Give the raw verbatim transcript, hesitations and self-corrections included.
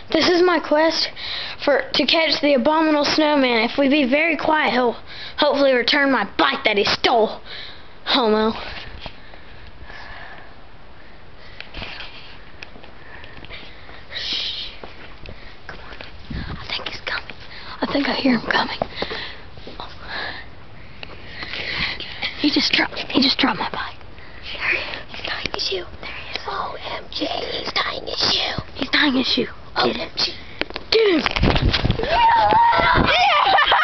This is my quest for to catch the Abominal Snowman. If we be very quiet, he'll hopefully return my bike that he stole. Homo. Shh. Come on. I think he's coming. I think I hear him coming. Oh. He just dropped. He just dropped my bike. There he is. He's tying his shoe. There he is. O M G. He's tying his shoe. He's tying his shoe. Get him. Get him. Yeah!